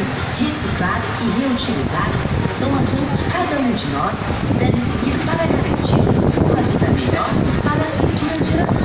reciclar e reutilizar são ações que cada um de nós deve seguir para garantir uma vida melhor para as futuras gerações.